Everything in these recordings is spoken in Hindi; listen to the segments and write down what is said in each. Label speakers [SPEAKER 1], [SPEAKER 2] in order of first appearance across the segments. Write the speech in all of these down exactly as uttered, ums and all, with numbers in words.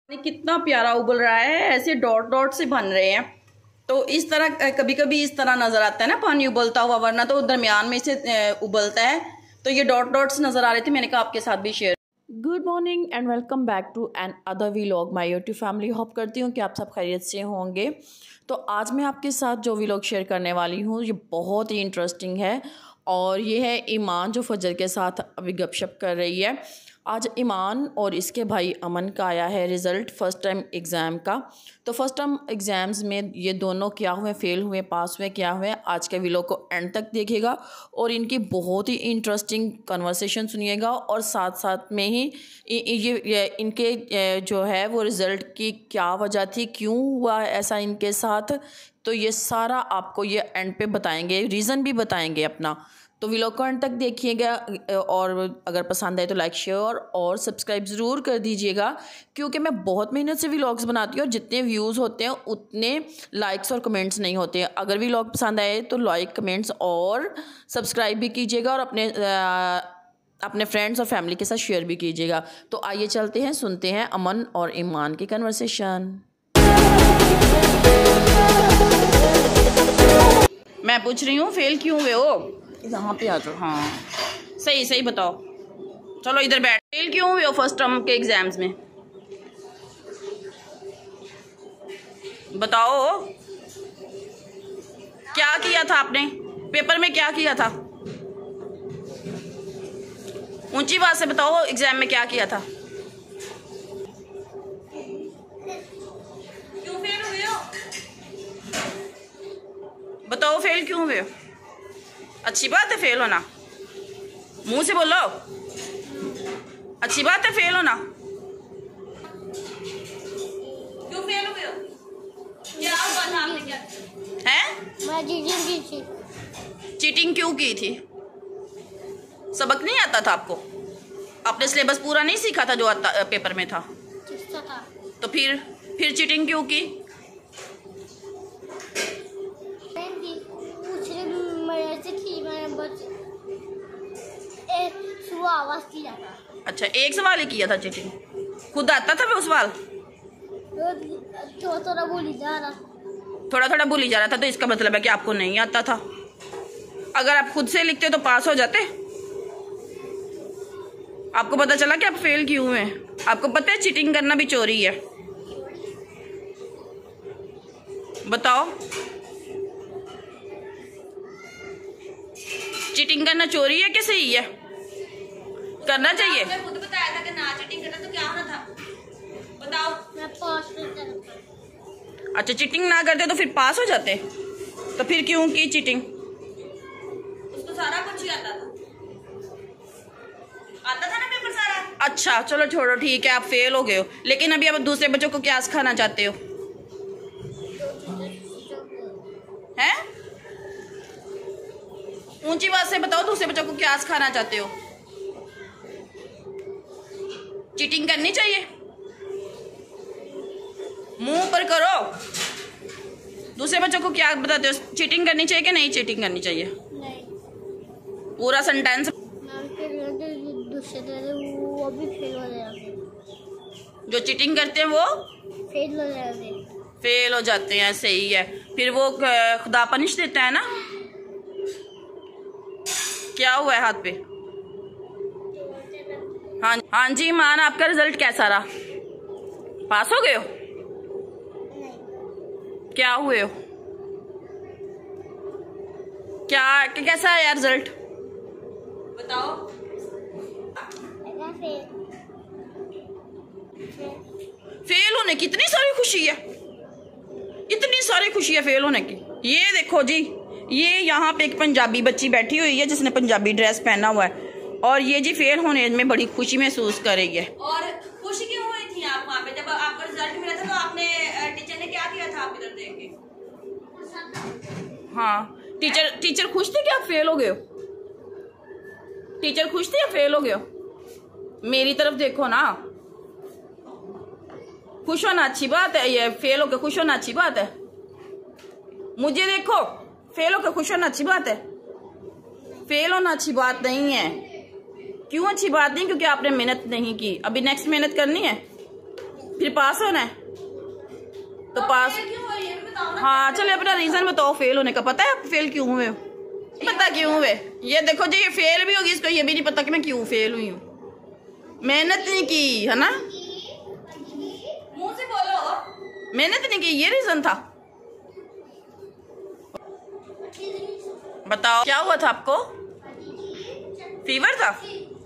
[SPEAKER 1] कितना प्यारा उबल रहा है, ऐसे डॉट डॉट से बन रहे हैं। तो इस तरह कभी कभी इस तरह नजर आता है ना पानी उबलता हुआ, वरना तो दरमियान में से उबलता है। तो ये डॉट डॉट्स नजर आ रहे थे, मैंने कहा आपके साथ भी share. Good morning and welcome back to another vlog my YouTube family. Hope करती हूँ कि आप सब खैरियत से होंगे। तो आज मैं आपके साथ जो व्लॉग शेयर करने वाली हूँ ये बहुत ही इंटरेस्टिंग है, और ये है ईमान जो फजर के साथ अभी गपशप कर रही है। आज ईमान और इसके भाई अमन का आया है रिज़ल्ट फ़र्स्ट टाइम एग्ज़ाम का। तो फर्स्ट टाइम एग्ज़ाम्स में ये दोनों क्या हुए, फेल हुए, पास हुए, क्या हुए। आज के वीडियो को एंड तक देखिएगा और इनकी बहुत ही इंटरेस्टिंग कन्वर्सेशन सुनिएगा, और साथ साथ में ही ये, ये इनके जो है वो रिज़ल्ट की क्या वजह थी, क्यों हुआ ऐसा इनके साथ, तो ये सारा आपको ये एंड पे बताएंगे, रीज़न भी बताएंगे अपना। तो वीडियो को एंड तक देखिएगा, और अगर पसंद आए तो लाइक शेयर और सब्सक्राइब ज़रूर कर दीजिएगा, क्योंकि मैं बहुत मेहनत से व्लॉग्स बनाती हूँ और जितने व्यूज़ होते हैं उतने लाइक्स और कमेंट्स नहीं होते हैं। अगर व्लॉग पसंद आए तो लाइक, कमेंट्स और सब्सक्राइब भी कीजिएगा, और अपने आ, अपने फ्रेंड्स और फैमिली के साथ शेयर भी कीजिएगा। तो आइए चलते हैं, सुनते हैं अमन और ईमान की कन्वर्सेशन। मैं पूछ रही हूँ फेल क्यों हुए हो, यहाँ पे आ जाओ। हाँ सही सही बताओ, चलो इधर बैठ। फेल क्यों हुए हो फर्स्ट टर्म के एग्जाम्स में, बताओ। क्या किया था आपने पेपर में, क्या किया था, ऊंची बात से बताओ, एग्जाम में क्या किया था। क्यों फेल हुए हो, बताओ फेल क्यों हुए हो। अच्छी बात है फेल होना, मुंह से बोलो, अच्छी बात है फेल होना। क्यों फेल हुए हो, क्या हुआ था आपने, क्या है? मैं चीटिंग की थी। चीटिंग क्यों की थी, सबक नहीं आता था आपको, आपने सिलेबस पूरा नहीं सीखा था जो आता पेपर में था, था। तो फिर फिर चीटिंग क्यों की। आवाज किया था। अच्छा एक सवाल ही किया था चीटिंग, खुद आता था वो सवाल, थोड़ा थोड़ा भूल जा रहा थोड़ा थोड़ा भूल जा रहा था। तो इसका मतलब है कि आपको नहीं आता था। अगर आप खुद से लिखते तो पास हो जाते। आपको पता चला कि आप फेल क्यों हुए। आपको पता है चीटिंग करना भी चोरी है, बताओ। चीटिंग करना चोरी है कि सही है, करना चाहिए। आपने खुद बताया था कि ना चीटिंग करना, तो क्या होना था बताओ। मैं पास नहीं करता। अच्छा चीटिंग ना करते तो फिर पास हो जाते, तो फिर क्यों की चीटिंग। उसको सारा कुछ ही आता था, आता था ना पेपर सारा। अच्छा चलो छोड़ो, ठीक है आप फेल हो गए हो, लेकिन अभी आप दूसरे बच्चों को क्या सिखाना चाहते हो, हैं? ऊंची बात से बताओ, दूसरे बच्चों को क्या सिखाना चाहते हो। चीटिंग करनी चाहिए, मुंह पर करो। दूसरे बच्चों को क्या बताते हो, चीटिंग करनी चाहिए कि नहीं चीटिंग करनी चाहिए, नहीं। पूरा सेंटेंस। वो भी फेल हो जाते, जो चीटिंग करते हैं वो फेल हो जाते फेल हो जाते हैं, सही है। फिर वो खुदा पनिश देता है ना। क्या हुआ है हाथ पे। हाँ हाँ जी मान, आपका रिजल्ट कैसा रहा, पास हो गए हो, क्या हुए हो, क्या कैसा है यार रिजल्ट बताओ। फेल होने की इतनी सारी खुशी है, इतनी सारी खुशी है फेल होने की। ये देखो जी, ये यहाँ पे एक पंजाबी बच्ची बैठी हुई है जिसने पंजाबी ड्रेस पहना हुआ है, और ये जी फेल होने में बड़ी खुशी महसूस कर रही है। और खुशी क्यों हुई थी आप वहाँ पे, जब आपका रिजल्ट मिला था तो आपने टीचर ने क्या किया था आप इधर देख के। हाँ टीचर टीचर खुश थे कि आप फेल हो गए हो, टीचर खुश थे या फेल हो गए हो। मेरी तरफ देखो ना, खुश होना अच्छी बात है, ये फेल होकर खुश होना अच्छी बात है। मुझे देखो, फेल होकर खुश होना अच्छी बात है, फेल होना अच्छी बात नहीं है। क्यों अच्छी बात नहीं, क्योंकि आपने मेहनत नहीं की। अभी नेक्स्ट मेहनत करनी है, फिर पास होना है तो पास। हाँ चले अपना रीजन बताओ फेल होने का। पता है आप फेल क्यों हुए हो? पता क्यों हुए? ये देखो जी, ये फेल भी होगी, इसको ये भी नहीं पता कि मैं क्यों फेल हुई हूँ। मेहनत नहीं की है ना, मुंह से बोलो, मेहनत नहीं की, ये रीजन था। बताओ क्या हुआ था आपको? फीवर था?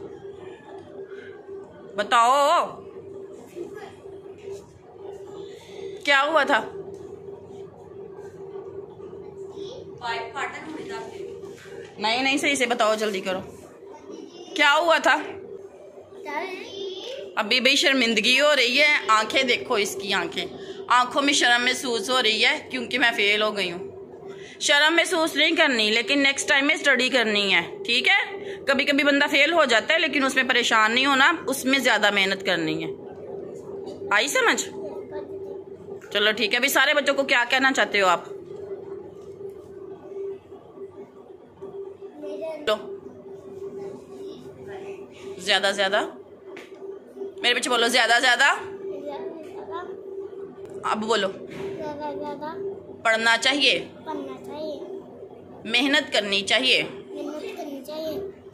[SPEAKER 1] बताओ क्या हुआ था? नहीं नहीं सही से बताओ, जल्दी करो, क्या हुआ था? अभी भी शर्मिंदगी हो रही है, आंखें देखो इसकी, आंखें, आंखों में शर्म महसूस हो रही है क्योंकि मैं फेल हो गई हूँ। शर्म महसूस नहीं करनी, लेकिन नेक्स्ट टाइम में स्टडी करनी है, ठीक है? कभी कभी बंदा फेल हो जाता है लेकिन उसमें परेशान नहीं होना, उसमें ज्यादा मेहनत करनी है। आई समझ? चलो ठीक है। अभी सारे बच्चों को क्या कहना चाहते हो आप? लो ज्यादा ज्यादा मेरे पीछे बोलो, ज्यादा ज्यादा। अब बोलो, पढ़ना चाहिए,
[SPEAKER 2] पढ़ना चाहिए,
[SPEAKER 1] मेहनत करनी चाहिए,
[SPEAKER 2] मेहनत करनी चाहिए।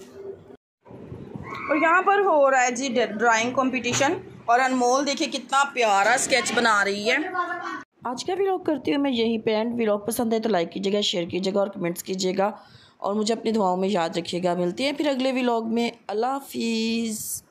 [SPEAKER 1] और यहाँ पर हो रहा है जी ड्राइंग कंपटीशन, और अनमोल देखिए कितना प्यारा स्केच बना रही है। आज का व्लॉग करती हूँ मैं यहीं पे एंड। व्लॉग पसंद है तो लाइक कीजिएगा, शेयर कीजिएगा और कमेंट्स कीजिएगा, और मुझे अपनी दुआओं में याद रखिएगा। मिलती है फिर अगले व्लॉग में। अल्लाह हाफिज़।